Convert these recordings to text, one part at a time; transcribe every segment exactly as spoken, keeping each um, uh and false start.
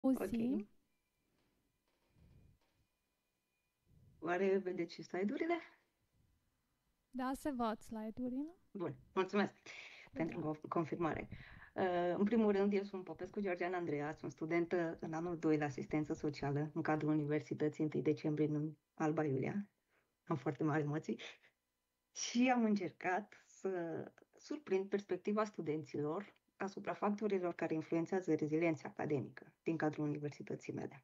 Ok. Auzim. Oare vedeți și slide-urile? Da, se văd slide-urile. Bun, mulțumesc Cu pentru drag. conf- confirmare. Uh, în primul rând, eu sunt Popescu Georgiana Andreea, sunt studentă în anul doi la asistență socială în cadrul Universității întâi decembrie în Alba Iulia. Am foarte mari emoții și am încercat să surprind perspectiva studenților asupra factorilor care influențează reziliența academică din cadrul universității mele.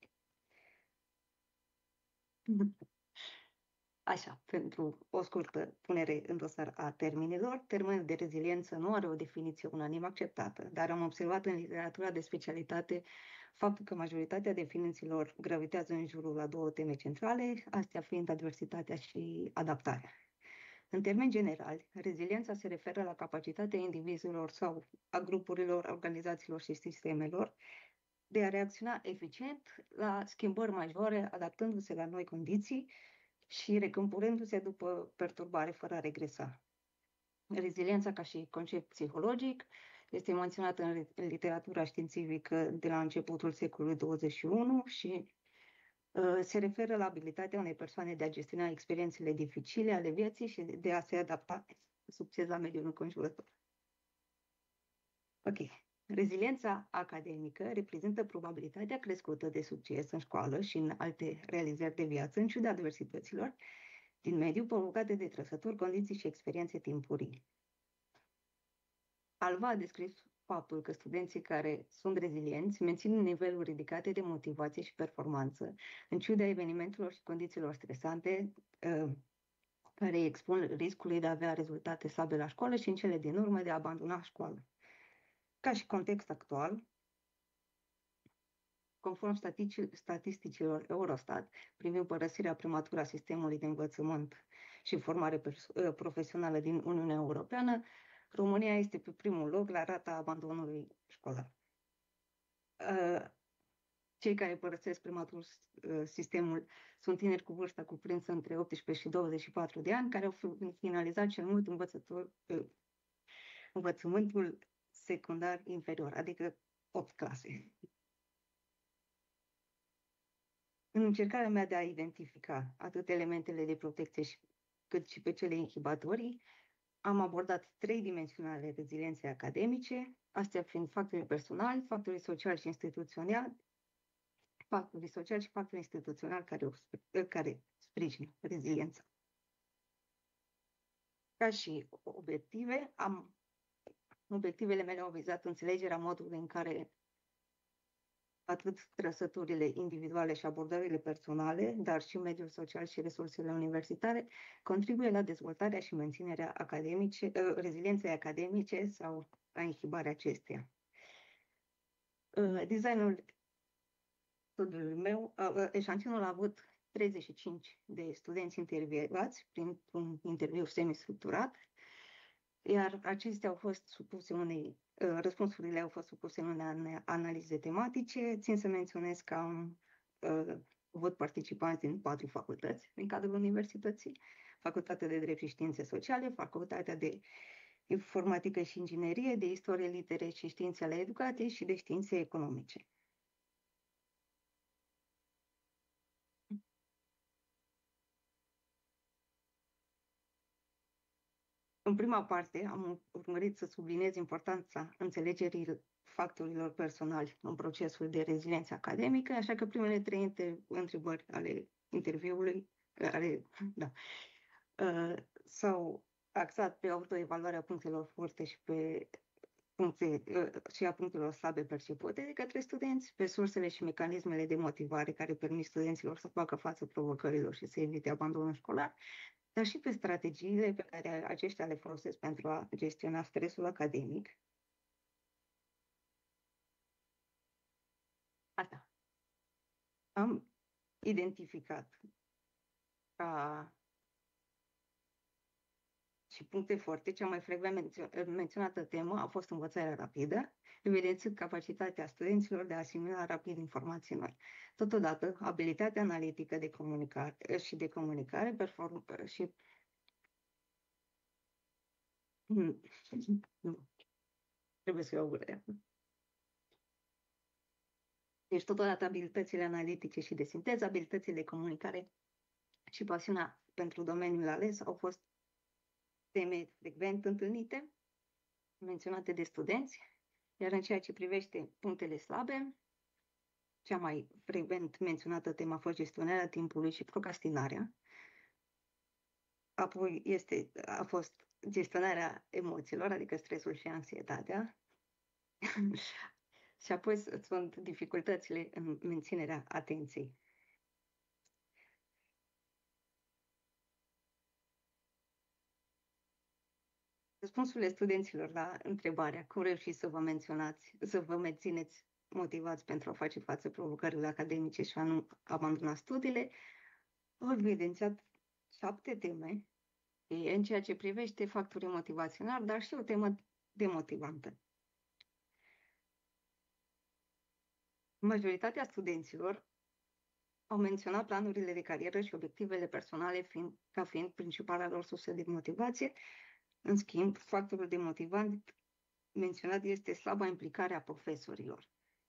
Așa, pentru o scurtă punere în dosar a termenilor, termenul de reziliență nu are o definiție unanim acceptată, dar am observat în literatura de specialitate faptul că majoritatea definițiilor gravitează în jurul la două teme centrale, astea fiind adversitatea și adaptarea. În termeni generali, reziliența se referă la capacitatea indivizilor sau a grupurilor, organizațiilor și sistemelor de a reacționa eficient la schimbări majore, adaptându-se la noi condiții și recâmpunându-se după perturbare fără a regresa. Reziliența ca și concept psihologic este menționată în literatura științifică de la începutul secolului douăzeci și unu și uh, se referă la abilitatea unei persoane de a gestiona experiențele dificile ale vieții și de a se adapta succes la mediul înconjurător. Ok. Reziliența academică reprezintă probabilitatea crescută de succes în școală și în alte realizări de viață, în ciuda adversităților din mediu provocate de trăsături, condiții și experiențe timpurii. Alva a descris faptul că studenții care sunt rezilienți mențin niveluri ridicate de motivație și performanță, în ciuda evenimentelor și condițiilor stresante, uh, care îi expun riscului de a avea rezultate slabe la școală și în cele din urmă de a abandona școala. Ca și context actual, conform statisticilor Eurostat, privind părăsirea prematură a sistemului de învățământ și formare profesională din Uniunea Europeană, România este pe primul loc la rata abandonului școlar. Cei care părăsesc prematur sistemul sunt tineri cu vârsta cuprinsă între optsprezece și douăzeci și patru de ani, care au finalizat cel mult învățător, învățământul secundar inferior, adică opt clase. În încercarea mea de a identifica atât elementele de protecție și, cât și pe cele inhibatorii, am abordat trei dimensiuni ale rezilienței academice, astea fiind factorii personali, factorii sociali și instituționali, factorii sociali și factorii instituționali care, care sprijină reziliența. Ca și obiective, am, obiectivele mele au vizat înțelegerea modului în care atât trăsăturile individuale și abordările personale, dar și mediul social și resursele universitare, contribuie la dezvoltarea și menținerea academice, rezilienței academice sau la inhibarea acesteia. Designul studiului meu, eșantionul a avut treizeci și cinci de studenți intervievați printr-un interviu semi-structurat, iar acestea au fost supuse unei, răspunsurile au fost supuse unei analize tematice. Țin să menționez că am uh, văd participanți din patru facultăți din cadrul universității, Facultatea de Drept și Științe Sociale, Facultatea de Informatică și Inginerie, de Istorie, Litere și Științe ale Educației și de Științe Economice. În prima parte am urmărit să subliniez importanța înțelegerii factorilor personali în procesul de reziliență academică, așa că primele trei întrebări ale interviului ale, da, uh, s-au axat pe autoevaluarea punctelor forte și pe puncte, uh, și a punctelor slabe percepute de către studenți, pe sursele și mecanismele de motivare care permit studenților să facă față provocărilor și să evite abandonul școlar, dar și pe strategiile pe care aceștia le folosesc pentru a gestiona stresul academic. Asta. Am identificat ca și puncte forte, cea mai frecvent menționată temă a fost învățarea rapidă, evidențiând capacitatea studenților de a asimila rapid informații noi. Totodată, abilitatea analitică de comunicare și de comunicare perform și nu, trebuie să iau gură. Deci totodată abilitățile analitice și de sinteză, abilitățile de comunicare și pasiunea pentru domeniul ales au fost teme frecvent întâlnite, menționate de studenți, iar în ceea ce privește punctele slabe, cea mai frecvent menționată temă a fost gestionarea timpului și procrastinarea. Apoi este, a fost gestionarea emoțiilor, adică stresul și anxietatea. Și apoi sunt dificultățile în menținerea atenției. Răspunsurile studenților la întrebarea cum reușiți să vă menționați, să vă mențineți motivați pentru a face față provocărilor academice și a nu abandona studiile, au evidențiat șapte teme în ceea ce privește factorii motivaționali, dar și o temă demotivantă. Majoritatea studenților au menționat planurile de carieră și obiectivele personale fiind, ca fiind principala lor sursă de motivație. În schimb, factorul demotivant menționat este slaba implicare a profesorilor.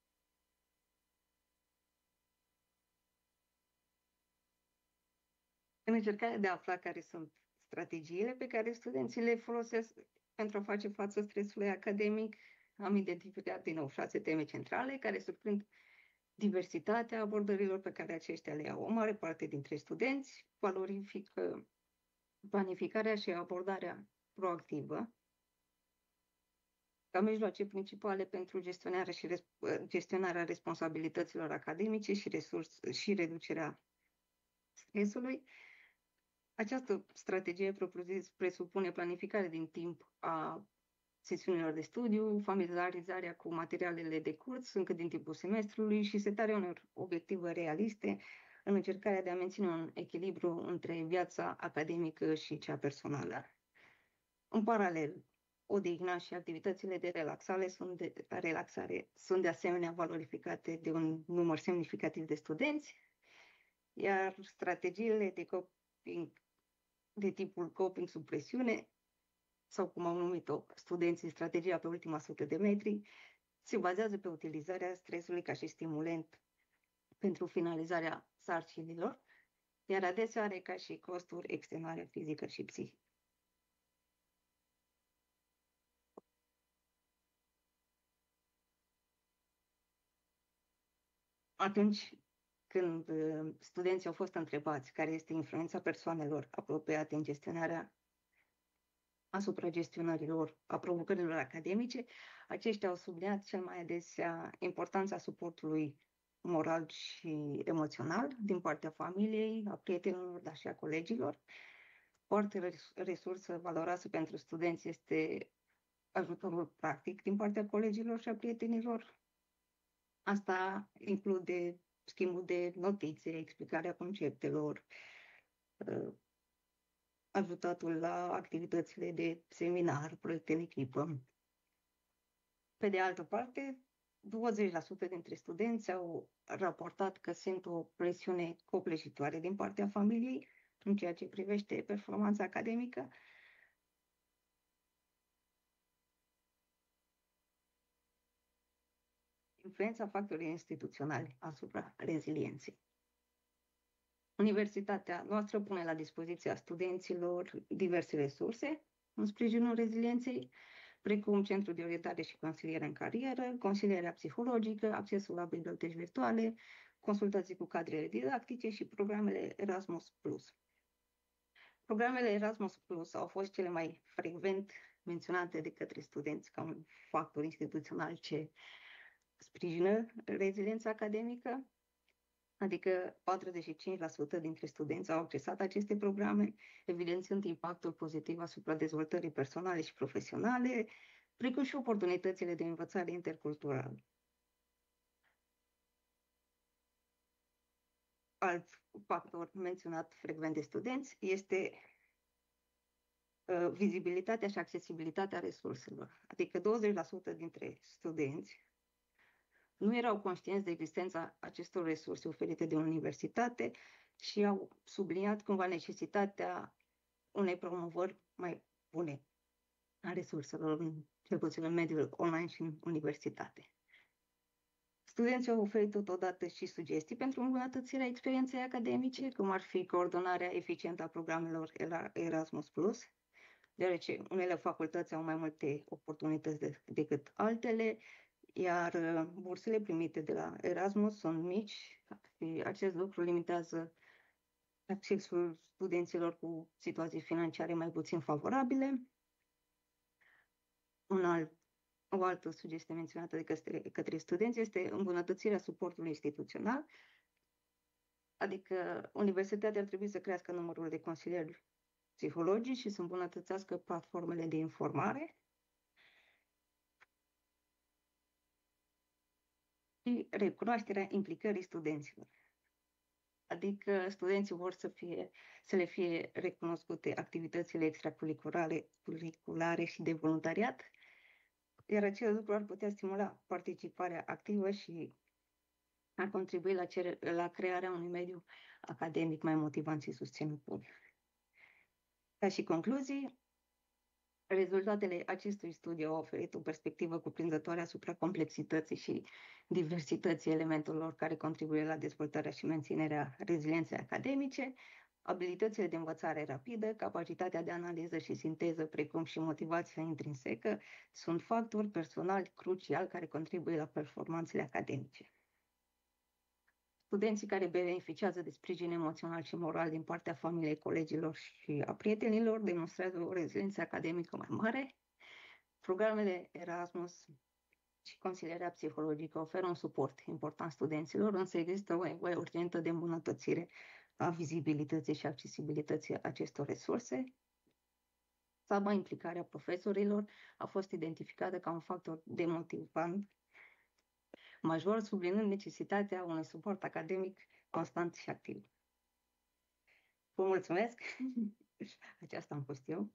În încercarea de a afla care sunt strategiile pe care studenții le folosesc pentru a face față stresului academic, am identificat din nou șase teme centrale care surprind diversitatea abordărilor pe care aceștia le au. O mare parte dintre studenți valorifică planificarea și abordarea proactivă ca mijloace principale pentru gestionarea, și gestionarea responsabilităților academice și, resurs, și reducerea stresului. Această strategie presupune planificare din timp a sesiunilor de studiu, familiarizarea cu materialele de curs încă din timpul semestrului și setarea unor obiective realiste în încercarea de a menține un echilibru între viața academică și cea personală. În paralel, odihna și activitățile de relaxare sunt de, relaxare sunt de asemenea valorificate de un număr semnificativ de studenți, iar strategiile de coping de tipul coping sub presiune, sau cum au numit-o studenții strategia pe ultima sută de metri, se bazează pe utilizarea stresului ca și stimulent pentru finalizarea sarcinilor, iar adesea are ca și costuri extenuare fizică și psihică. Atunci când studenții au fost întrebați care este influența persoanelor apropiate în gestionarea asupra gestionărilor a provocărilor academice, aceștia au subliniat cel mai adesea importanța suportului moral și emoțional din partea familiei, a prietenilor, dar și a colegilor. O altă resursă valoroasă pentru studenți este ajutorul practic din partea colegilor și a prietenilor. Asta include schimbul de notițe, explicarea conceptelor, ajutatul la activitățile de seminar, proiecte în echipă. Pe de altă parte, douăzeci la sută dintre studenți au raportat că simt o presiune copleșitoare din partea familiei în ceea ce privește performanța academică. Influența factorilor instituționali asupra rezilienței. Universitatea noastră pune la dispoziția studenților diverse resurse în sprijinul rezilienței, precum centru de orientare și consiliere în carieră, consilierea psihologică, accesul la biblioteci virtuale, consultații cu cadrele didactice și programele Erasmus plus. Programele Erasmus plus au fost cele mai frecvent menționate de către studenți ca un factor instituțional ce sprijină reziliența academică, adică patruzeci și cinci la sută dintre studenți au accesat aceste programe, evidențiând impactul pozitiv asupra dezvoltării personale și profesionale, precum și oportunitățile de învățare interculturală. Alt factor menționat frecvent de studenți este uh, vizibilitatea și accesibilitatea resurselor, adică douăzeci la sută dintre studenți nu erau conștienți de existența acestor resurse oferite de universitate și au subliniat cumva necesitatea unei promovări mai bune a resurselor, cel puțin în mediul online și în universitate. Studenții au oferit totodată și sugestii pentru îmbunătățirea experienței academice, cum ar fi coordonarea eficientă a programelor Erasmus plus, deoarece unele facultăți au mai multe oportunități de, decât altele, iar uh, bursele primite de la Erasmus sunt mici și acest lucru limitează accesul studenților cu situații financiare mai puțin favorabile. Un alt, o altă sugestie menționată de către, către studenți este îmbunătățirea suportului instituțional, adică universitatea ar trebui să crească numărul de consilieri psihologici și să îmbunătățească platformele de informare și recunoașterea implicării studenților. Adică studenții vor să, fie, să le fie recunoscute activitățile extracurriculare curriculare și de voluntariat, iar acest lucru ar putea stimula participarea activă și ar contribui la, cere, la crearea unui mediu academic mai motivant și susținător. Ca și concluzii, rezultatele acestui studiu au oferit o perspectivă cuprinzătoare asupra complexității și diversității elementelor care contribuie la dezvoltarea și menținerea rezilienței academice, abilitățile de învățare rapidă, capacitatea de analiză și sinteză, precum și motivația intrinsecă, sunt factori personali cruciali care contribuie la performanțele academice. Studenții care beneficiază de sprijin emoțional și moral din partea familiei, colegilor și a prietenilor demonstrează o reziliență academică mai mare. Programele Erasmus și consilierea psihologică oferă un suport important studenților, însă există o nevoie urgentă de îmbunătățire a vizibilității și accesibilității acestor resurse. Slaba implicarea profesorilor a fost identificată ca un factor demotivant major, sublinând necesitatea unui suport academic constant și activ. Vă mulțumesc! Aceasta am fost eu.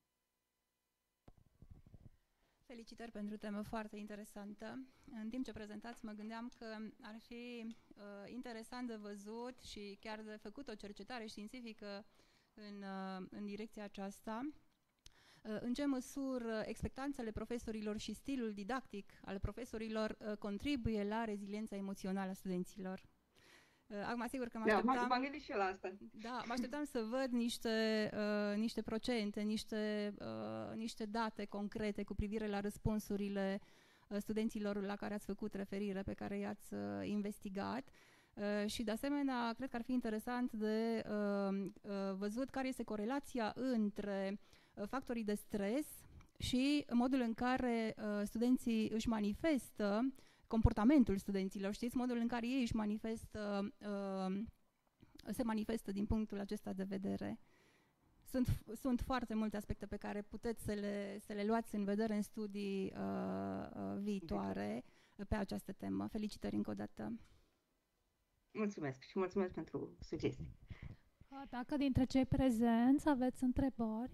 Felicitări pentru o temă foarte interesantă. În timp ce prezentați, mă gândeam că ar fi uh, interesant de văzut și chiar de făcut o cercetare științifică în, uh, în direcția aceasta. Uh, în ce măsură expectanțele profesorilor și stilul didactic al profesorilor uh, contribuie la reziliența emoțională a studenților. Uh, acum, sigur că mă așteptam... Da, m-am gândit și eu la asta. Da, mă așteptam să văd niște, uh, niște procente, niște, uh, niște date concrete cu privire la răspunsurile uh, studenților la care ați făcut referire, pe care i-ați uh, investigat. Uh, și, de asemenea, cred că ar fi interesant de uh, uh, văzut care este corelația între uh, factorii de stres și modul în care uh, studenții își manifestă comportamentul studenților, știți, modul în care ei își manifestă, uh, se manifestă din punctul acesta de vedere. Sunt, sunt foarte multe aspecte pe care puteți să le, să le luați în vedere în studii uh, uh, viitoare pe această temă. Felicitări încă o dată! Mulțumesc și mulțumesc pentru sugestii. Dacă dintre cei prezenți aveți întrebări,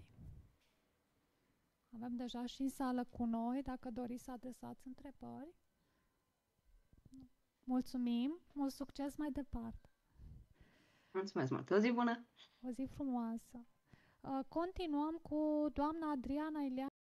avem deja și în sală cu noi, dacă doriți să adresați întrebări. Mulțumim, mult succes mai departe. Mulțumesc mult, o zi bună! O zi frumoasă! Continuăm cu doamna Adriana Ileana.